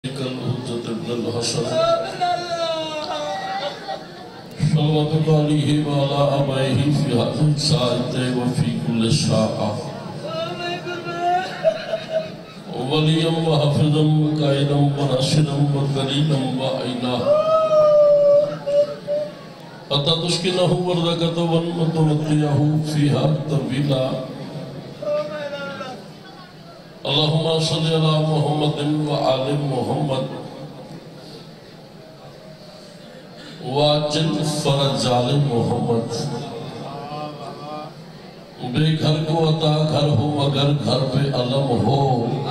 الحجة ابن الحسن صلواتك عليه وعلى آبائه في هذه الساعة وفي كل ساعة وليا وحافظا وقائدا وناصرا ودليلا وعينا حتى تسكنه وردك وتمتعه فيها طويلا. اللهم صل على محمد وآل محمد واجل فرج آل محمد. بے گھر کو عطا گھر ہو مگر گھر پہ علم ہو،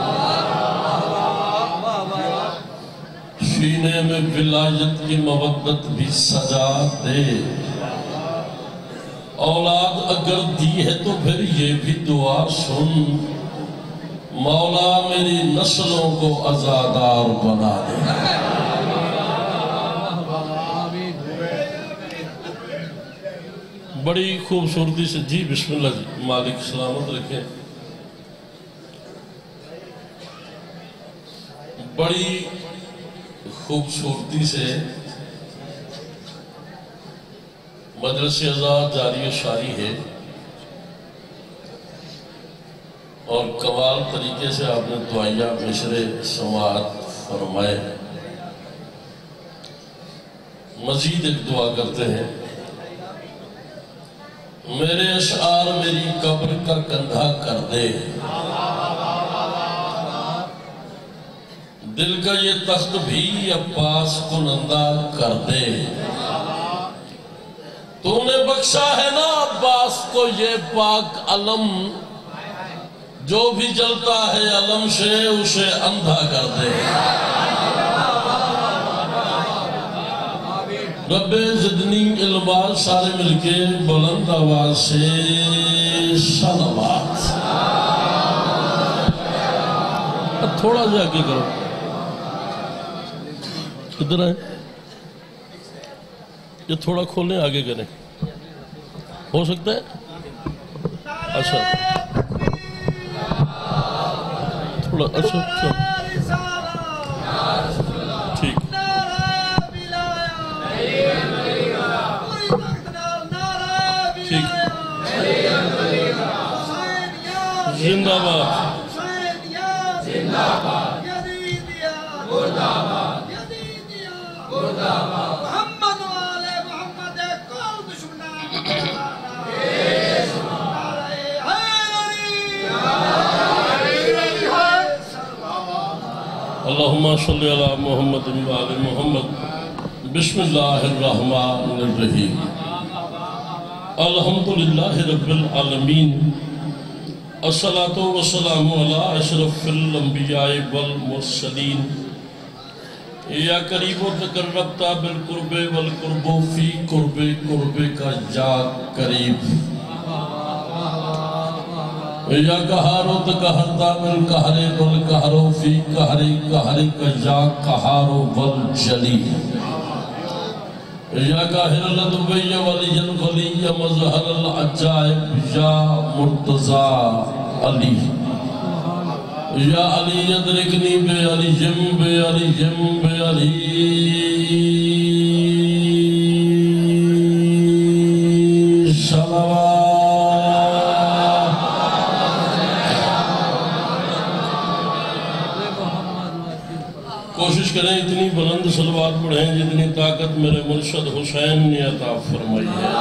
سینے میں ولایت کی مودت بھی سجا دے. اولاد اگر دی ہے تو پھر یہ بھی دعا سن، مولا میری نسلوں کو عزادار بنا دے. بڑی خوبصورتی سے جی بسم اللہ جی مالک سلامت رکھیں. بڑی خوبصورتی سے مدرسہ آزاد جاری و ساری ہے اور کمال طریقے سے آپ نے دعائیہ مشرے سماعت فرمائے. مزید ایک دعا کرتے ہیں، میرے اشعار میری قبر کا کندھا کر دے، دل کا یہ تخت بھی عباس کنندہ کر دے. تو نے بخشا ہے نا عباس کو یہ پاک علم، جو بھی جلتا ہے علم سے اسے اندھا کر دے. رب زدنی علما سارے مل کے بلند آواز سے صلوات. تھوڑا جا کے کرو، ادھر آئیں، یہ تھوڑا کھولیں آگے کریں، ہو سکتا ہے؟ اچھا تھوڑا اچھا ٹھیک. ٹھیک زندہ باد. محمد والے محمد کول دشمنا اللہم صلی علی محمد وآل محمد. بسم اللہ الرحمن الرحیم. الحمدللہ رب العالمین، الصلاة والسلام علی اشرف الانبیاء والمرسلین. یا قریب و تقربتا بالقرب والقرب فی قرب قرب کا یا قریب. یا قہار و تقہرتا بالقہر والقہر فی قہر قہر کا یا قہار والجلی. یا قاہر لدوی ولی الولی مظہر العجائب یا مرتضی علی. یا علی ادرکنی بے علی جم بے علی جم بے علی. صلوات. کوشش کریں اتنی بلند صلوات پڑھیں جتنی طاقت میرے مرشد حسین نے عطا فرمائی ہے.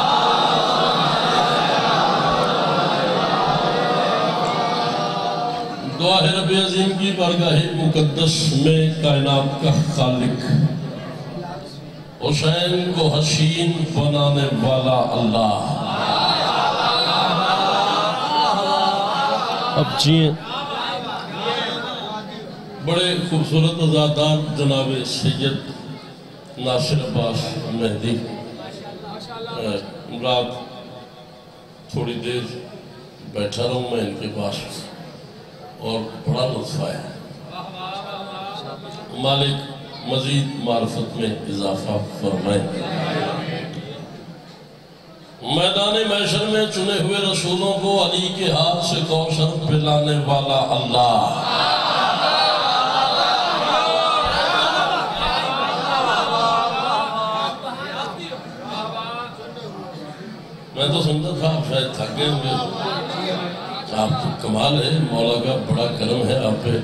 دعا ہے رب عظیم کی بارگاہ مقدس میں کائنات کا خالق، حسین کو حسین بنانے والا اللہ. اب جیئیں. بڑے خوبصورت عزادار جناب سید ناصر عباس مہدی، رات تھوڑی دیر بیٹھا رہوں میں ان کے پاس اور بڑا لطف آیا. مالک مزید معرفت میں اضافہ فرمائیں. میدان محشر میں چنے ہوئے رسولوں کو علی کے ہاتھ سے کوثر پلانے والا اللہ. تو سمجھا تھا آپ شاید تھک گئے ہوئے. آپ تو کمال ہے، مولا کا بڑا کرم ہے آپ پہ.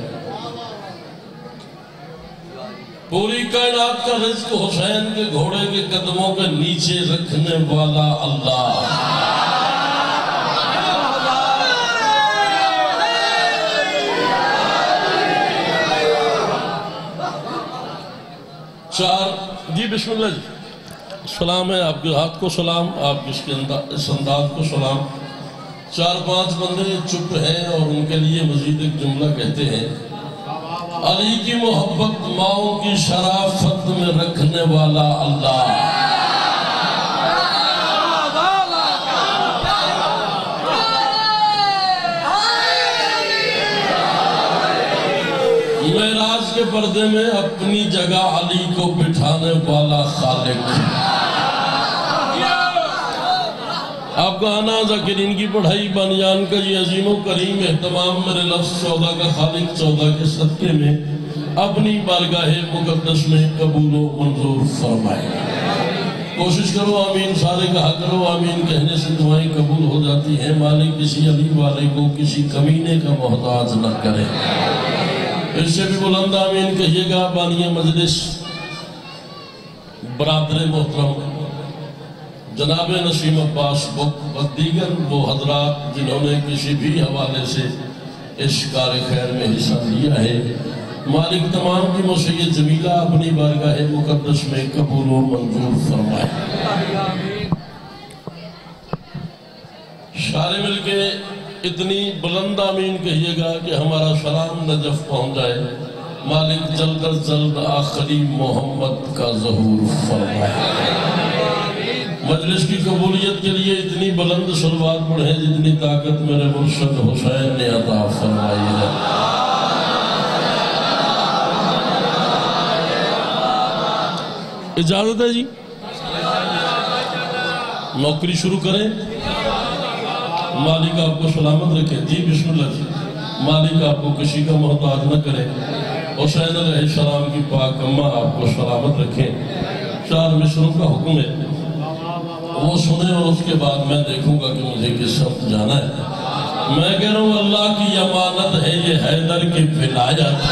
پوری کائنات کا رزق حسین کے گھوڑے کے قدموں کے نیچے رکھنے والا اللہ. جی بسم اللہ جی. سلام ہے آپ کے ہاتھ کو سلام، آپ اس انداز کو سلام. 4-5 بندے چپ ہیں اور ان کے لیے مزید ایک جملہ کہتے ہیں. علی کی محبت ماؤں کی شرافت میں رکھنے والا اللہ. معراج کے پردے میں اپنی جگہ علی کو بٹھانے والا خالق. آپ کا آنا ذاکرین کی پڑھائی بانیان کا یہ عظیم و کریم اہتمام میرے لفظ 14 کا خالق 14 کے صدقے میں اپنی بارگاہ مقدس میں قبول و منظور فرمائے. کوشش کرو آمین، سارے کہا کرو آمین. کہنے سے دعائیں قبول ہو جاتی ہیں. مالک کسی علی والے کو کسی کمینے کا محتاج نہ کرے. اس سے بھی بلند آمین کہیے گا. بانی مجلس برادر محترم جناب نسیم عباس بک و دیگر وہ حضرات جنہوں نے کسی بھی حوالے سے اس کار خیر میں حصہ لیا ہے، مالک تمام کی مسیحیت جمیلہ اپنی بارگاہ مقدس میں قبول و منظور فرمائے. سارے مل کے اتنی بلند آمین کہیے گا کہ ہمارا سلام نجف پہنچ جائے. مالک جلد از جلد آخری محمد کا ظہور فرمائے. مجلس کی قبولیت کے لیے اتنی بلند صلوات پڑھیں جتنی طاقت میرے مرشد حسین نے عطا فرمائی ہے. اجازت ہے جی؟ نوکری شروع کریں. مالک آپ کو سلامت رکھے. جی بسم اللہ جی. مالک آپ کو کسی کا محتاج نہ کرے. حسین علیہ السلام کی پاک اماں آپ کو سلامت رکھیں. 4 مصروں کا حکم ہے، وہ سنیں اور اس کے بعد میں دیکھوں گا کہ مجھے کس سمت جانا ہے. میں کہہ رہا ہوں اللہ کی امانت ہے یہ حیدر کی ولایت.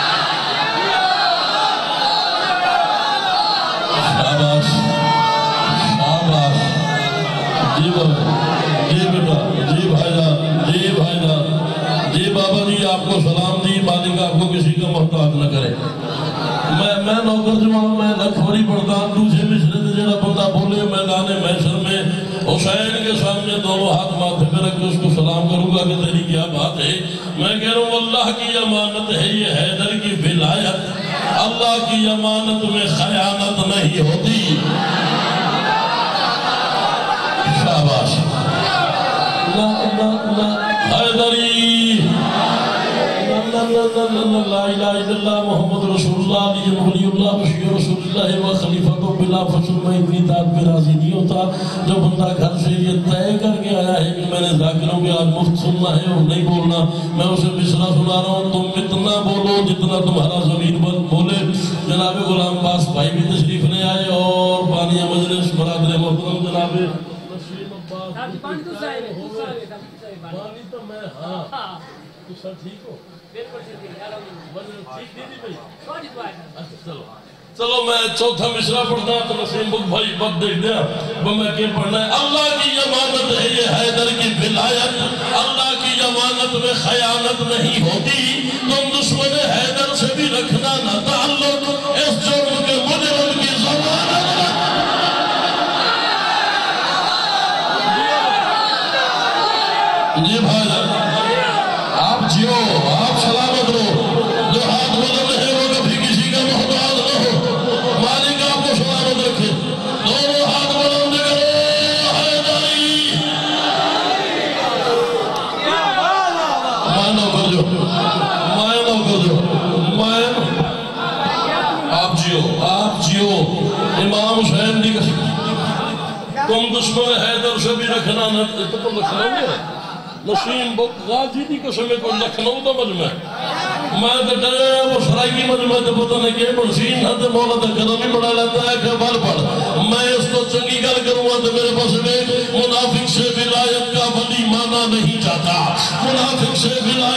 شاباش شاباش. جی بابا، جی بیٹا، جی بھائی جان، جی بھائی جان، جی بابا جی آپ کو سلام. جی مالک آپ کو کسی کا محتاج نہ کرے. میں نوکر جوان میں لکھوری پڑھتا ہوں. دوسرے مشرے سے جڑا بندہ بولے میدان محشر میں حسین کے سامنے دونوں ہاتھ ماتھے پہ رکھ کے اس کو سلام کروں گا کہ تیری کیا بات ہے. میں کہہ رہا ہوں اللہ کی امانت ہے یہ حیدر کی ولایت. اللہ کی امانت میں خیانت نہیں ہوتی. شاباش. حیدری لا الہ الا اللہ محمد رسول اللہ علیہ ولی اللہ بشیر رسول اللہ و خلیفہ کو بلا فصل میں اتنی داد پہ راضی نہیں ہوتا. جو بندہ گھر سے یہ طے کر کے آیا ہے کہ میں نے ذاکروں کے آج مفت سننا ہے اور نہیں بولنا، میں اسے مصرع سنا رہا ہوں. تم اتنا بولو جتنا تمہارا ضمیر بولے. جناب غلام باس بھائی بھی تشریف لے آئے اور بانی مجلس برادر محترم جناب نسیم عباس. بانی تو میں ہاں تو سر ٹھیک ہو؟ چلو میں چوتھا مصرع پڑھتا تو نسیم بک بھائی بد دیکھ دیا میں کیا پڑھنا ہے. اللہ کی امانت ہے یہ حیدر کی ولایت. اللہ کی امانت میں خیانت نہیں ہوتی. تم دشمن حیدر سے بھی رکھنا نہ تعلق. اس جرم کے مجرم کی ضمانت. جی بھائی آپ جیو، آپ سلامت رہو. جو ہاتھ بلند ہے وہ کبھی کسی کا محتاج نہ ہو. مالک آپ کو سلامت رکھے. دونوں ہاتھ بلند کرو. حیدری مائنو کر جو، مائنو کر جو، مائنو. آپ جیو، آپ جیو. امام حسین دی تم دشمن حیدر سے بھی رکھنا نہ. تو لکھنؤ ہے نسیم بک غازی دی قسم کوئی لکھنؤ دا مجمع ہے. میں تو ڈرے وہ سرائی کی مجمع تے پتہ نہیں کہ مرسین ہے تے مولا تے قدم ہی بڑھا لیتا ہے کہ بل پڑھ میں اس کو چنگی گل کروں گا تو میرے پاس میں منافق سے ولایت کا ولی مانا نہیں جاتا منافق سے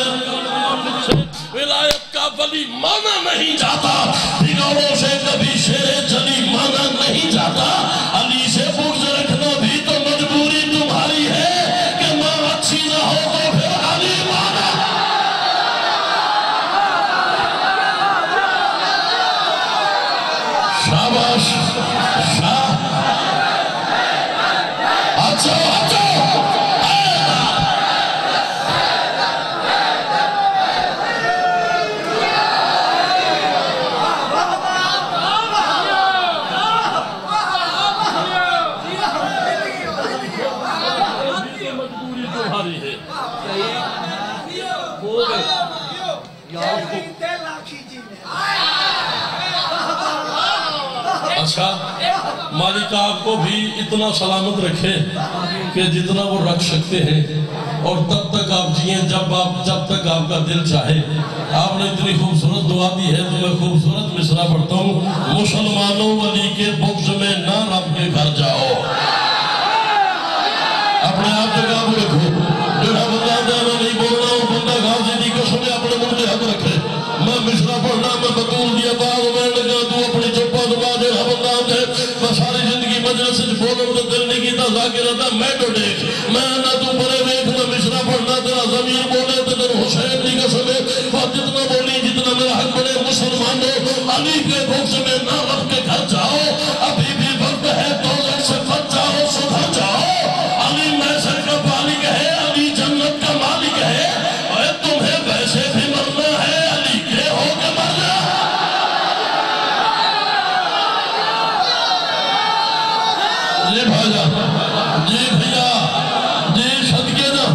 ولایت کا ولی مانا نہیں جاتا بگاڑوں سے کبھی شیر جلی مانا نہیں جاتا علی سے بغض رکھنا بھی تو مجبوری تمہاری ہے کہ ماں اچھی نہ ہو تو پھر علی مانا شاباش اچھا اچھا مالک آپ کو بھی اتنا سلامت رکھے کہ جتنا وہ رکھ سکتے ہیں اور تب تک آپ جئیں جب تک آپ کا دل چاہے آپ نے اتنی خوبصورت دعا دی ہے تو میں خوبصورت مصرع پڑھتا ہوں مسلمانوں ولی کے بغض میں نہ رب کے گھر جاؤ اپنے آپ کے قابل رکھو جڑا بندہ میں نہیں بول رہا ہوں بندہ غازی دی قسم اپنے منہ کے حق رکھے میں مصرع پڑھنا میں بطول دیا باغ میں لگا تو اپنی چپا دبا دے بندہ دے میں ساری زندگی مجلس سے بولوں تو دل نہیں کیتا ذاکر رہتا میں تو دیکھ میں نہ تو پرے ویکھ میں مصرع پڑھنا تیرا ضمیر بولے تو تیرا حسین دی قسم ہے جتنا بولی جتنا میرا حق بنے مسلمانوں علی کے بغض میں نہ رب کے گھر جاؤ ابھی بھی وقت ہے دوزخ سے بچ جاؤ سدھر جاؤ علی محشر کا مالک ہے علی جنت کا مالک ہے اور تمہیں ویسے بھی مرنا ہے علی کے ہو کے مرنا جی بھائی جی بھیا جی صدقے نا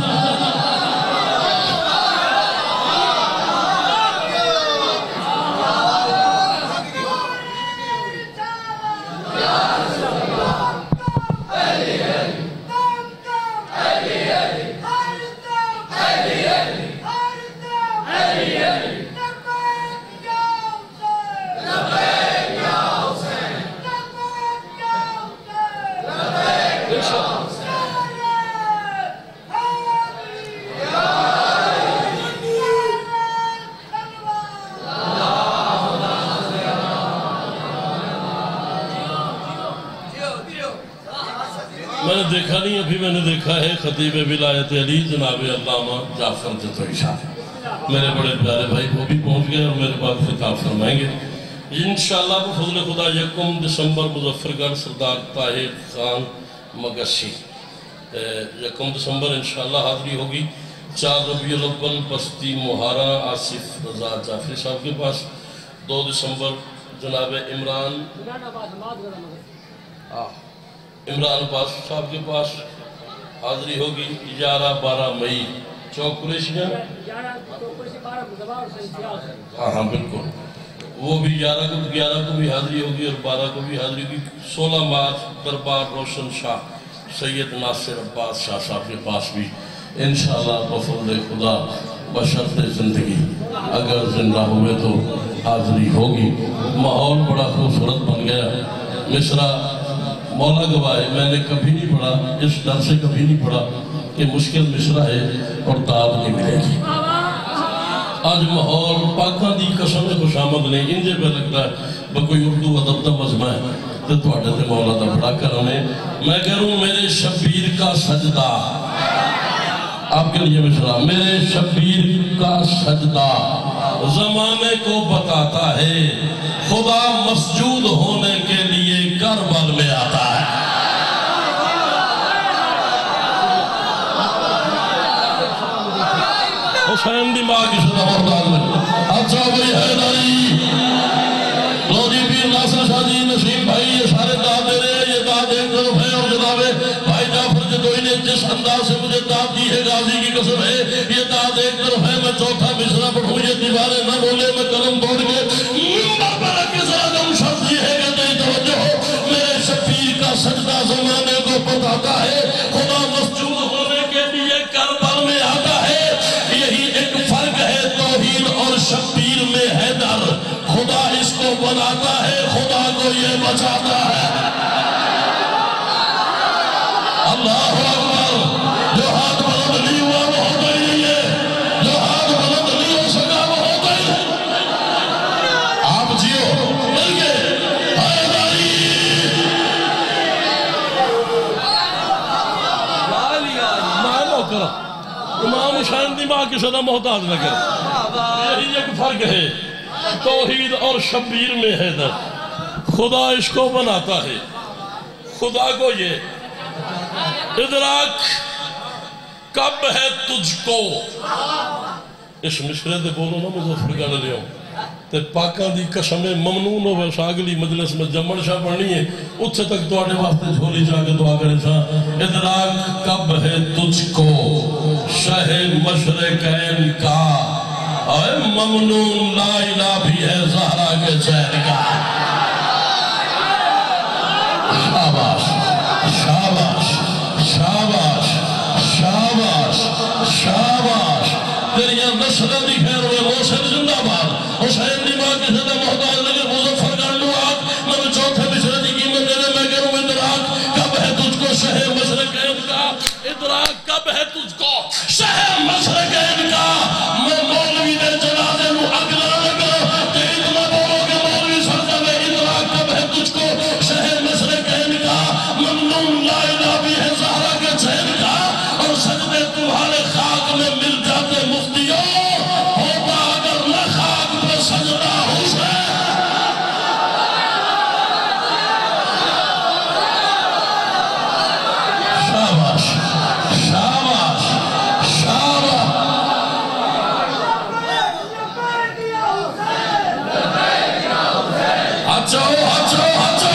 میں نے دیکھا نہیں ابھی میں نے دیکھا ہے خطیب ولایت علی جناب علامہ جعفر جتوئی صاحب میرے بڑے پیارے بھائی وہ بھی پہنچ گئے اور میرے بعد خطاب فرمائیں گے انشاءاللہ بفضل خدا یکم دسمبر مظفرگڑھ سردار طاہر خان مگسی یکم دسمبر انشاءاللہ حاضری ہوگی 4 ربیع الاول بستی مہارہ آصف رضا جعفری صاحب کے پاس 2 دسمبر جناب عمران عباس صاحب کے پاس حاضری ہوگی 11-12 مئی چوک قریشیاں ہاں بالکل وہ بھی 11 کو بھی حاضری ہوگی اور 12 کو بھی حاضری ہوگی 16 مارچ دربار روشن شاہ سید ناصر عباس شاہ صاحب کے پاس بھی انشاءاللہ بفضل خدا بشرط زندگی اگر زندہ ہوئے تو حاضری ہوگی ماحول بڑا خوبصورت بن گیا مصرع مولا گواہ میں نے کبھی نہیں پڑھا اس ڈر سے کبھی نہیں پڑھا کہ مشکل مصرع ہے اور داد نہیں ملے گی آج ماحول پاکاں دی قسم خوش آمد نہیں انجے پہ لگتا ہے بکوئی اردو ادب دا مجمع ہے تو توڑے تے مولا دا بڑا کرنے میں کروں میرے شبیر کا سجدہ آپ کے لیے مصرع میرے شبیر کا سجدہ زمانے کو بتاتا ہے خدا مسجود ہونے کے لیے کربل میں آتا ہے حسین دی ماں کی صدا مرداد میں اچھا بھئی حیداری لو جی پیر ناصر شاہ جی نسیم بھائی یہ سارے داد دے رہے ہیں یہ داد ایک طرف ہے اور جنابے بھائی جعفر جتوئی نے جس انداز سے مجھے داد دی ہے غازی کی قسم ہے یہ داد ایک طرف ہے میں چوتھا مصرع پڑھوں یہ دیواریں نہ بولے میں قلم توڑ کے منبر پر رکھ کے زیادہ شخص یہ ہے کہ نہیں توجہ ہو میرے شبیر کا سجدہ زمانے کو بتاتا ہے خدا مسجود ہونے کے لیے کربل میں آتا ہے یہی ایک فرق ہے توحید اور شبیر بناتا ہے خدا کو یہ بچاتا ہے اللہ اکبر جو ہاتھ بلند نہیں ہوا وہ ہوتا ہی نہیں ہے جو ہاتھ بلند نہیں ہو سکا وہ ہوتا ہی نہیں آپ جیو مل گئے امام حسین دی ماں کسی دا محتاج نہ کرے یہی ایک فرق ہے توحید اور شبیر میں ہے در خدا اس کو بناتا ہے خدا کو یہ ادراک کب ہے تجھ کو اس مشرے دے بولو نا مظفر گانا لے ہوں تے پاکان دی قسم ممنون ہو ویسا اگلی مجلس میں جمن شاہ پڑھنی ہے اتھے تک تو آنے واسطے جھولی جا کے دعا کرے سا ادراک کب ہے تجھ کو شہ مشرقین کا اے ممنون لا الہ بھی ہے زہرا کے چین کا شاباش شاباش شاباش شاباش شاباش تیریاں نسلیں دی خیر ہوئے حسین زندہ باد حسین دی ماں کسی دا محتاج لگے مظفر کر لو آگ میں چوتھے مشرے دی قیمت دے دے میں کہوں ادراک کب ہے تجھ کو شہ مشرقین کا ادراک کب ہے تجھ کو شہ مشرقین کا میں مولوی دے جنازے نو اگلا لگا کہ اتنا بولو کہ مولوی سرزہ میں ادراک کب ہے تجھ کو شہ مشرقین کا ممنون لا الہ بھی ہے زہرا کے چین کا اور سجدے تمہارے خاک میں مل جاتے مفتیوں ہوتا اگر نہ خاک پہ سجدہ حسین شاباش شاباش شاباش ہچو ہچو ہچو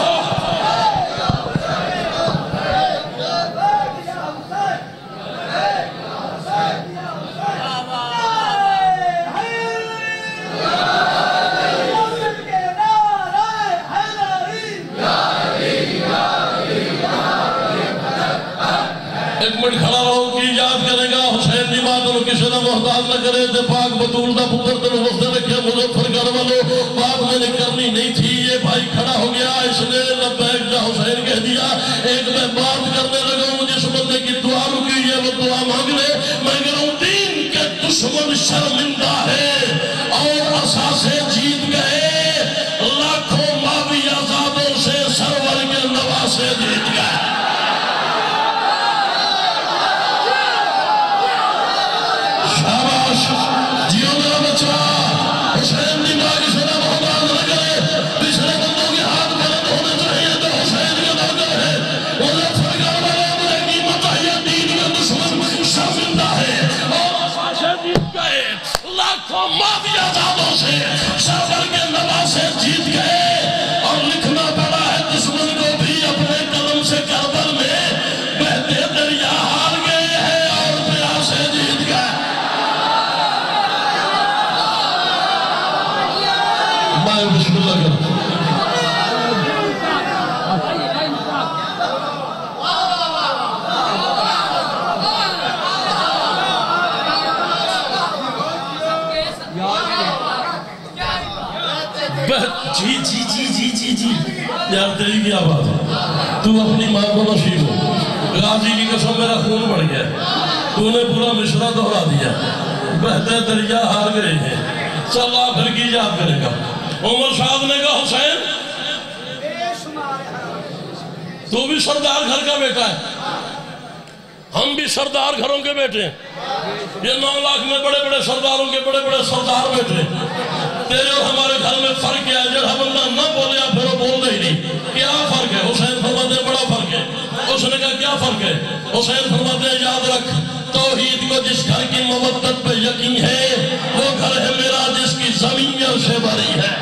ایک منٹ کھڑا رہو کی یاد کرے گا حسین دی بات اور کسی نے محتاج نہ کرے تے پاک بطول دا پتر تنو وقت رکھے مظفر کر والو بات میں نے کرنی نہیں تھی یہ بھائی کھڑا ہو گیا اس نے لبیک جا حسین کہہ دیا ایک میں بات کرنے لگا ہوں جس بندے کی دعا رکی ہے وہ دعا مانگ لے میں کہوں دین کے دشمن شرمندہ ہے اور اساسے جیت گئے لاکھوں ماوی آزادوں سے سرور کے نواسے جیت گئے جیو میرا بچہ حسین دی ماں کی صدا محتاج نہ کرے پچھلے بندوں کے ہاتھ بلند ہونے چاہیے تو حسین کے نوکر ہے مظفر کر والے بڑے قیمت ہے دین کا دشمن شرمندہ ہے اور اساسے جیت گئے لاکھوں ماوی آزادوں سے سرور کے نواسے جیت گئے اور لکھنا پڑا ہے دشمن کو بھی اپنے قلم سے کربل میں بہتے دریا ہار گئے ہیں اور پیاسے جیت گئے بسم اللہ کرو جی جی جی جی جی جی یار تیری کیا بات ہے تو اپنی ماں کو نصیب ہو غازی کی قسم میرا خون بڑھ گیا تو نے پورا مشرہ دہرا دیا بہتے دریا ہار گئے ہیں چل آخر کی یاد کرے گا عمر صاحب نے کہا حسین تو بھی سردار گھر کا بیٹا ہے ہم بھی سردار گھروں کے بیٹے ہیں یہ 9 لاکھ میں بڑے بڑے سرداروں کے بڑے بڑے سردار بیٹے تیرے اور ہمارے گھر میں فرق کیا ہے جڑا بندہ نہ بولیا پھر وہ بول دے ہی نہیں کیا فرق ہے حسین فرماتے ہیں بڑا فرق ہے اس نے کہا کیا فرق ہے حسین فرماتے ہیں یاد رکھ توحید کو جس گھر کی مودت پہ یقین ہے وہ گھر ہے میرا جس کی زمین سے بھری ہے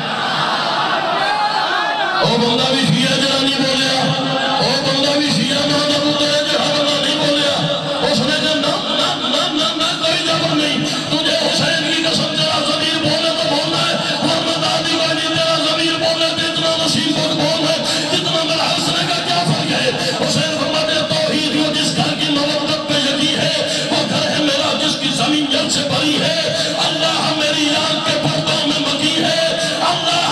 وہ بندہ بھی شیعہ جڑا نہیں بولیا وہ بندہ بھی شیعہ محمد ہے جڑا بندہ نہیں بولیا اس نے کہا نہ کوئی جبر نہیں تجھے حسین کی قسم تیرا ضمیر بولے تو بولنا ہے ورنہ دادی والی تیرا ضمیر بولے تو اتنا نصیب کو بول ہے جتنا میرا حسن کا کیا فرق ہے حسین فرماتے ہیں توحید کو جس گھر کی مودت پہ یقین ہے وہ گھر ہے میرا جس کی زمین جل سے بھری ہے اللہ میری آنکھ کے پردوں میں مکی ہے اللہ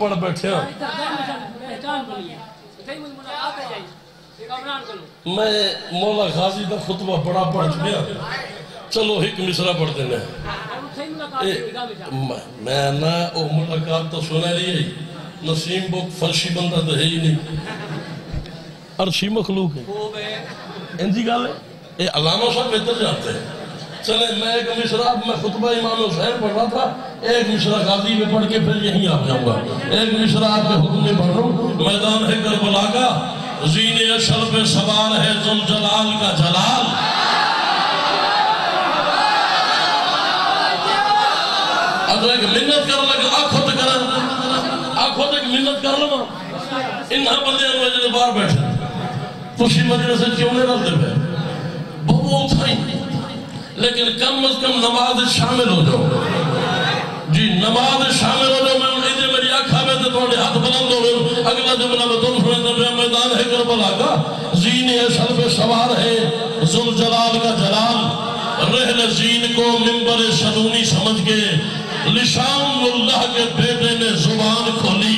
پڑھ بیٹھے ہیں میں مولا غازی کا خطبہ بڑا پڑھ چکیا چلو ایک مصرع پڑھ دینا میں نا او ملاقات تو سنے رہی ہے نسیم بک فرشی بندہ تو ہے ہی نہیں عرشی مخلوق ہے انجی گال ہے یہ علامہ صاحب بہتر جاتے ہیں چلے میں ایک مصرع میں خطبہ امام حسین پڑھ رہا تھا ایک مصرع غازی میں پڑھ کے پھر یہیں آ جاؤں گا ایک مصرع آپ کے حکم میں پڑھ رہا ہوں میدان ہے کربلا کا زین اشر پہ سوار ہے ذوالجلال کا جلال اگر ایک منت کر لگا آنکھوں تک منت کر لگا انہا بندے انویجے بار بیٹھے تُوشی مجلس سے کیوں نہیں رکھ دے پہ بہت تھائیں لیکن کم از کم نماز شامل ہو جاؤ جی نماز شامل ہو جاؤ میں انہیں میری آنکھا میں تو تھوڑے ہاتھ بلند ہو گئے اگلا جملہ میں دل سنے تو میدان ہے کربلا کا زین اشر پہ سوار ہے ذوالجلال کا جلال رہل زین کو منبر شدونی سمجھ کے لشان اللہ کے بیٹے نے زبان کھولی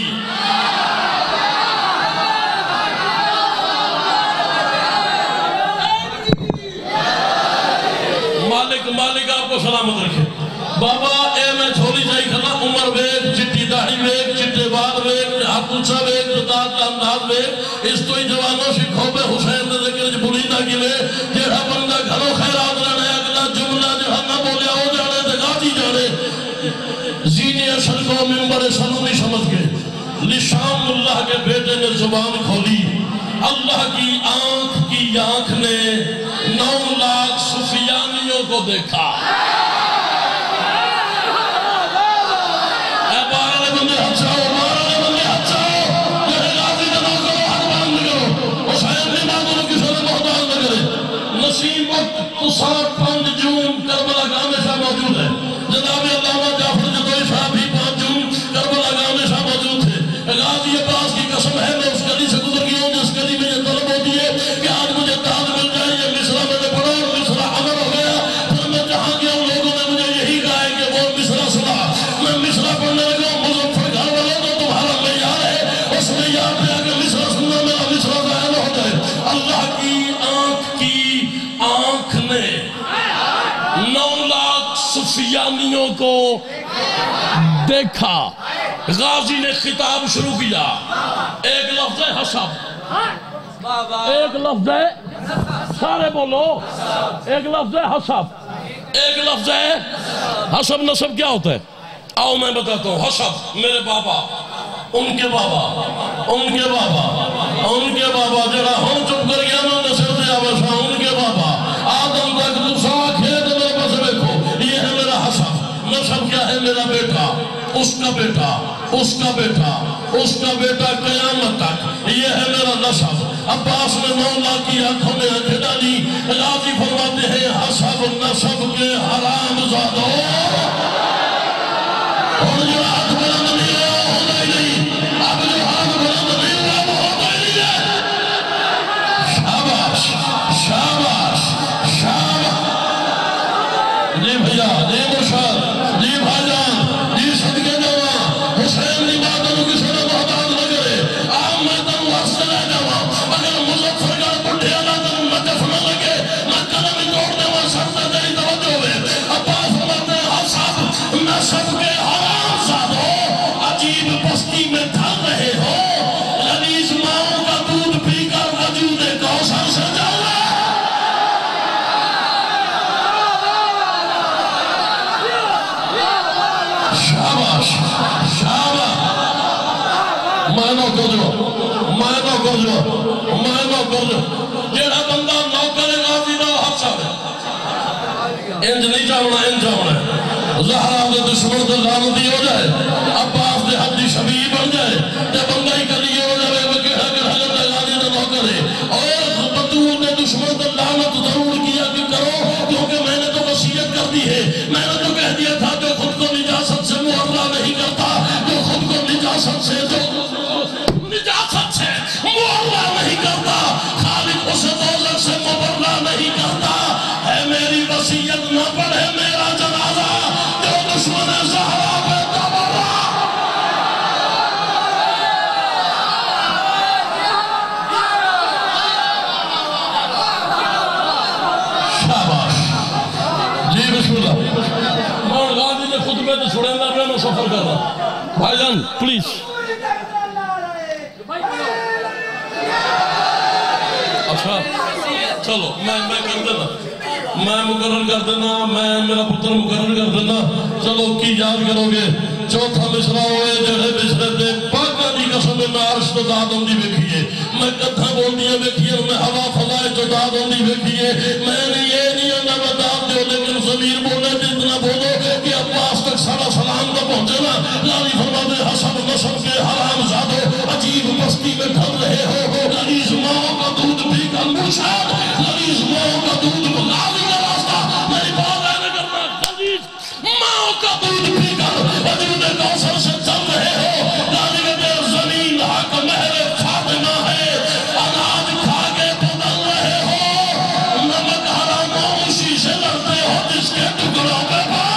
مالک آپ کو سلامت رکھے بابا اے میں چھوڑی جائی کھلا عمر ویک چٹی داڑھی ویک چٹے بال ویک ہاتھ اچھا ویک داد انداز ویک اس تو ہی جوانوں شکھوں پہ حسین نے ذکر بلیدہ گلے جیڑا بندہ گھروں خیرات رہنے اگلا جملہ جہاں نہ بولیا ہو جانے دگاتی جانے زین اشر کو منبر سنونی سمجھ کے لشان اللہ کے بیٹے نے زبان کھولی اللہ کی آنکھ نے 9 لاکھ سفیانیوں کو دیکھا اے بارے بندے ہاتھ چاہو یہ غازی جنوں کرو ہاتھ بند کرو حسین نے مادوں کی صورت محتاج نہ کرے نسیم وقت تو 5 جون کربلا کا ہمیشہ موجود ہے جناب علامہ جعفر جدوئی صاحب بھی 5 جون کربلا کا ہمیشہ موجود تھے غازی عباس کی قسم ہے میں اس گلی سے گزر گیا ہوں جس گلی میں یہ طلب ہوتی ہے کہ آج مجھے داد مل جائے یہ مصرع میں نے پڑھا اور مصرع عمر ہو گیا پھر میں جہاں گیا ہوں لوگوں نے مجھے یہی کہا ہے کہ وہ مصرع سنا میں مصرع پڑھنے لگا ہوں مظفر گھر والوں تو تمہارا معیار ہے اس معیار پہ آگے مصرع سننا میرا مصرع ظاہر ہو جائے اللہ کی آنکھ نے 9 لاکھ سفیانیوں کو دیکھا غازی نے خطاب شروع کیا ایک لفظ ہے حسب ایک لفظ ہے سارے بولو ایک لفظ ہے حسب ایک لفظ ہے حسب نسب کیا ہوتا ہے آؤ میں بتاتا ہوں حسب میرے بابا ان کے بابا جڑا ہم چپ کر گیا نا نسل دے آوشا ان کے بابا آدم تک تو سوا کھیت میرے پاس دیکھو یہ ہے میرا حسب نسب کیا ہے میرا بیٹا اس کا بیٹا قیامت تک یہ ہے میرا نسب عباس نے 9 لاکھ کی آنکھوں میں آنکھیں ڈالی غازی فرماتے ہیں حسب نسب کے حرام زادوں اور جو ہاتھ بلند نہیں رہا ہوتا ہی نہیں اب جو ہاتھ بلند نہیں رہا وہ ہوتا ہی نہیں ہے شاباش جی بھیا جی مرشد جی بھائی جان جی صدقے جانا حسین نے باتوں کی صورت محتاج نہ کرے آم میں تن واسطے رہ جاؤں اگر مظفر گھر بڑھے اللہ تن نجف نہ لگے نہ قلم توڑ دے وہ سر سے تیری توجہ ہوئے عباس فرماتے ہیں حسب نسب کے حرام زادو عجیب بستی میں تھل رہے ہو غلیظ ماؤں کا دودھ پی کر وجود کوثر سے جاؤ جیڑا بندہ نوکر غازی دا حادثہ ہے انج نہیں چاہونا زہرا دے دشمن دے لعنتی ہو جائے عباس دے حدی شبیہ بن جائے تے بندہ ہی کلیے ہو جائے وہ کہا کہ حضرت غازی دا نوکر ہے اور بطول دے دشمن دے لعنت ضرور کیا کہ کرو کیونکہ میں نے تو وصیت کر دی ہے میں نے تو کہہ دیا تھا جو خود کو نجاست سے معاملہ نہیں کرتا جو خود کو نجاست سے معاملہ نہیں کرتا خالق اسے دوزخ سے مبرلہ نہیں کرتا ہے میری وصیت نہ پڑھے میرا جنازہ جو دشمن زہرا پہ تبرہ تو چھوڑیں گا میں سفر کر رہا بھائی جان پلیز اچھا چلو میں کر دینا میں مقرر کر دینا میں میرا پتر مقرر کر دینا چلو کی یاد کرو گے چوتھا مصرع ہوئے جڑے مصرع دے پاکا دی قسم میں عرش تو داد ہوندی بیکھئے میں کتھا بولدیاں بیکھئے میں ہوا فضائے تو داد ہوندی بیکھئے میں نے یہ نہیں اندہ بتاب دیو لیکن ضمیر بولے جتنا بولو کہ عباس تک سارا سلام کا پہنچے نا لالی فرما دے حسب نصب کے حرام زادو عجیب مستی میں ڈھل رہے ہو للیز ماں کا دودھ بھی کل مرشاد للیز ماں کا دودھ بغالی کا راستہ میری بات ہے نہ کرنا للیز ماں کا دودھ بھی کل وجود کوثر سے چل رہے ہو لالی کے دیر زمین حق مہر فاطمہ ہے اناج کھا کے بدل رہے ہو نمک حرام اسی سے لڑتے ہو جس کے ٹکڑوں پہ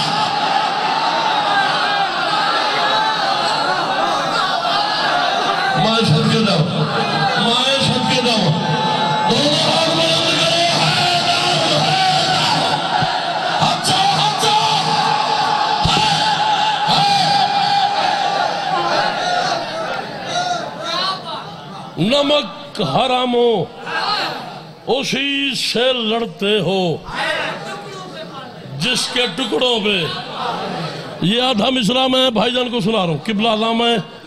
مائے سب کے دو مائے سب کے دو دونوں ہاتھ بلند کرو حیدر حیدر ہچا نمک حراموں اسی سے لڑتے ہو جس کے ٹکڑوں پہ یہ آدھا مصرع میں بھائی جان کو سنا رہا ہوں قبلہ علامہ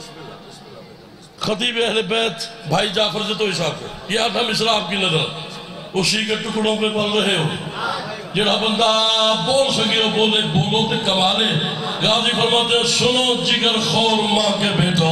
خطیب اہل بیت بھائی جعفر سے تو حساب کو یہ آدھا مصرع آپ کی نظر اسی کے ٹکڑوں پہ پل رہے ہو جڑا بندہ بول سکے ہو بولے بولو تے کمالے غازی فرماتے سنو جگر خور ماں کے بیٹو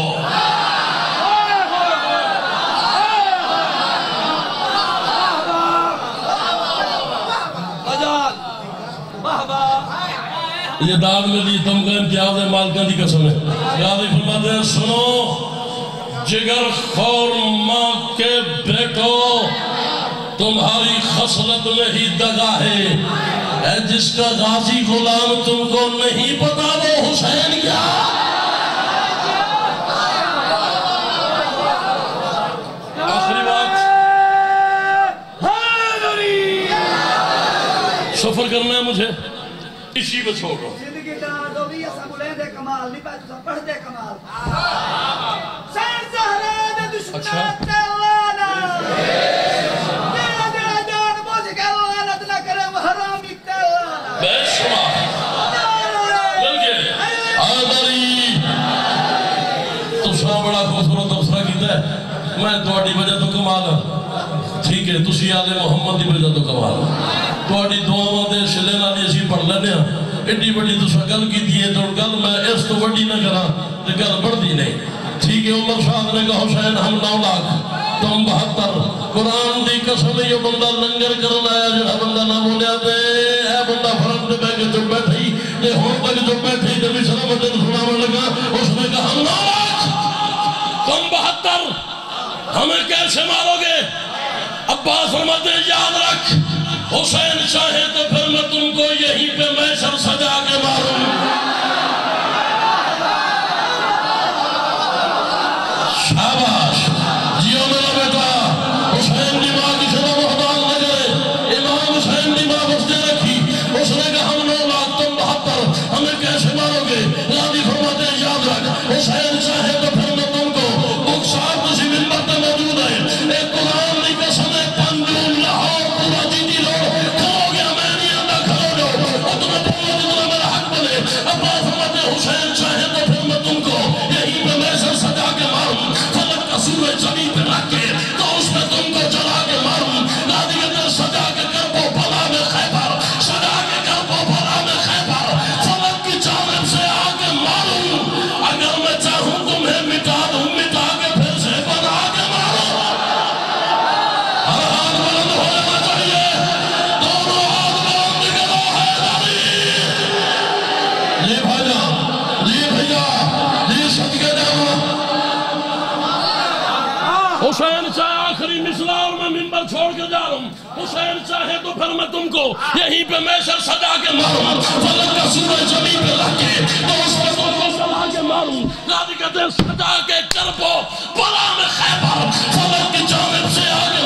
یہ داد میں دی تم کا امتیاز ہے مالکہ دی قسم ہے غازی فرماتے ہیں سنو جگر خور ماں کے بیٹو تمہاری خصلت میں ہی دغا ہے اے جس کا غازی غلام تم کو نہیں پتا وہ حسین کیا آخری بات سفر کرنا ہے مجھے اسی پہ چھوڑ رہا ہوں زندگی جانا دو بھی ایسا بلین دے کمال نہیں پائے تو سب پڑھ دے کمال سین زہرے دے دشمنات تیلانا دینا دینا جان مجھ کے لعنت نہ کرے محرامی تیلانا بے شما مل گئے آداری تسرا بڑا خوبصورت تبصرہ کیتا ہے میں تواڈی وجہ تو کمال ٹھیک ہے تسی آل محمد دی وجہ تو کمال تواڈی دعاواں دے سلے نال اسی پڑھ لینے ہاں ایڈی بڑی تسا گل کیتی ہے تو گل میں اس تو بڑی نہ کراں تے گل بڑھدی نہیں ٹھیک ہے عمر صاحب نے کہا حسین ہم 9 لاکھ تم 72 قرآن دی قسم یہ بندہ لنگر کرنا ہے جڑا بندہ نہ بولیا تے اے بندہ فرق دے بیٹھ جو بیٹھی تے ہن تک جو بیٹھی تے مصرع مدد سناون لگا اس نے کہا ہم 9 لاکھ تم 72 ہمیں کیسے مارو گے عباس فرماتے ہیں یاد رکھ حسین چاہے تو پھر میں تم کو یہیں پہ محشر سجا کے ماروں شاباش جیو میرا بیٹا حسین دی ماں کی شدہ محتاج نہ کرے امام حسین دی ماں بچتے رکھی اس نے کہا ہم 9 لاکھ تم 72 ہمیں کیسے مارو گے راضی فرماتے ہیں یاد رکھ حسین چاہے تو پھر میں تم کو بخشار کسی منبر پہ موجود ہے ایک قرآن دی قسم ہے پنجول لاہور پورا جیتی لو کھو گیا میں نہیں آندہ کھو جو اور تمہیں بولو جتنا میرا حق بنے عباس فرماتے ہیں حسین چاہے تو پھر میں تم کو یہیں پہ محشر سجا کے ماروں فلک کا سورج زمین پہ رکھ کے تو اس پہ تم کو جلا کے ماروں نادی کے دل سجا کے کربو بھلا میں خیبر سجا کے کربو بھلا میں خیبر فلک کی جانب سے آ کے ماروں اگر میں چاہوں تمہیں مٹا دوں مٹا کے پھر سے بنا کے ماروں ہر ہاتھ بلند ہو جانا چاہیے دونوں ہاتھ بلند کرو حیدری جی بھائی جان جی بھیا جی صدقے جاؤ حسین چاہے آخری مصرع اور میں منبر چھوڑ کے جا رہا ہوں حسین چاہے تو پھر میں تم کو یہیں پہ محشر سجا کے ماروں فلک کا سورج زمین پہ رکھ کے تو اس پہ تم کو جلا کے ماروں نادی کہتے ہیں سجا کے کربو بلا میں خیبر فلک کی جانب سے آگے